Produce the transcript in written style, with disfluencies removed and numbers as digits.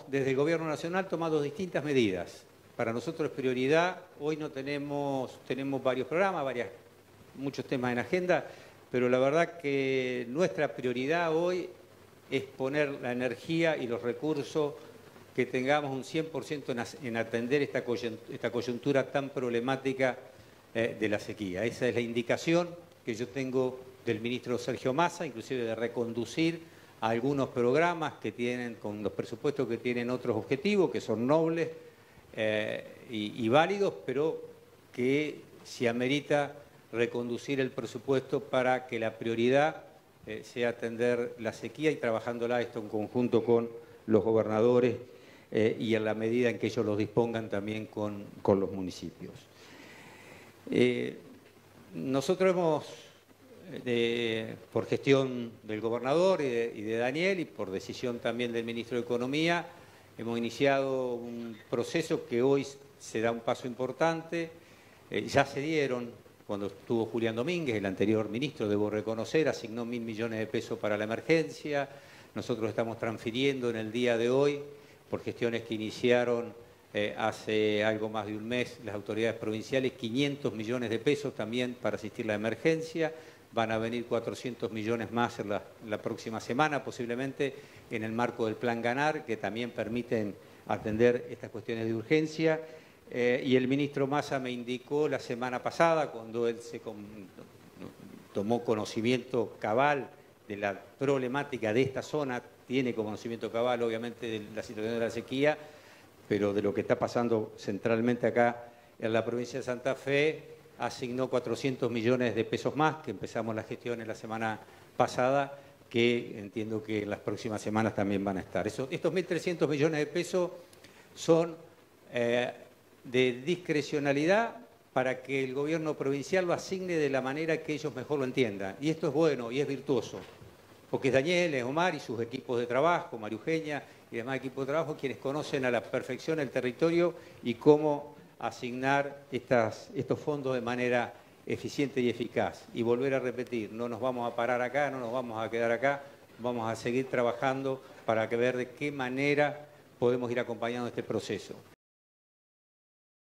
desde el Gobierno Nacional tomado distintas medidas. Para nosotros es prioridad, hoy no tenemos varios programas, muchos temas en agenda, pero la verdad que nuestra prioridad hoy es poner la energía y los recursos que tengamos un 100% en atender esta coyuntura tan problemática de la sequía. Esa es la indicación que yo tengo del ministro Sergio Massa, inclusive de reconducir algunos programas que tienen, con los presupuestos que tienen otros objetivos, que son nobles y válidos, pero que se amerita reconducir el presupuesto para que la prioridad sea atender la sequía y trabajándola esto en conjunto con los gobernadores y en la medida en que ellos lo dispongan también con los municipios. Nosotros hemos, por gestión del gobernador y de Daniel y por decisión también del ministro de Economía, hemos iniciado un proceso que hoy se da un paso importante. Ya se dieron, cuando estuvo Julián Domínguez, el anterior ministro, debo reconocer, asignó 1.000 millones de pesos para la emergencia. Nosotros estamos transfiriendo en el día de hoy, por gestiones que iniciaron hace algo más de un mes las autoridades provinciales, 500 millones de pesos también para asistir a la emergencia. Van a venir 400 millones más en la próxima semana, posiblemente en el marco del Plan Ganar, que también permiten atender estas cuestiones de urgencia. Y el ministro Massa me indicó la semana pasada, cuando él tomó conocimiento cabal de la problemática de esta zona, tiene conocimiento cabal obviamente de la situación de la sequía, pero de lo que está pasando centralmente acá en la provincia de Santa Fe, asignó 400 millones de pesos más, que empezamos las gestiones la semana pasada, que entiendo que en las próximas semanas también van a estar. Estos 1.300 millones de pesos son de discrecionalidad para que el gobierno provincial lo asigne de la manera que ellos mejor lo entiendan. Y esto es bueno y es virtuoso, porque es Daniel, es Omar y sus equipos de trabajo, María Eugenia y demás equipos de trabajo, quienes conocen a la perfección el territorio y cómo asignar estos fondos de manera eficiente y eficaz. Y volver a repetir, no nos vamos a parar acá, no nos vamos a quedar acá, vamos a seguir trabajando para ver de qué manera podemos ir acompañando este proceso.